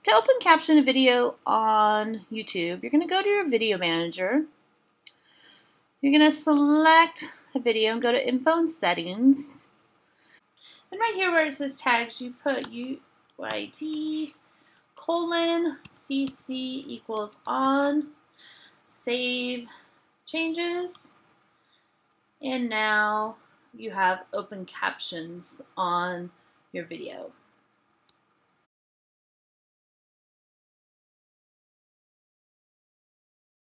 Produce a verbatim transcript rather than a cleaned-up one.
To open caption a video on YouTube, you're going to go to your video manager. You're going to select a video and go to Info and Settings. And right here where it says tags, you put U Y T colon C C equals on. Save changes. And now you have open captions on your video.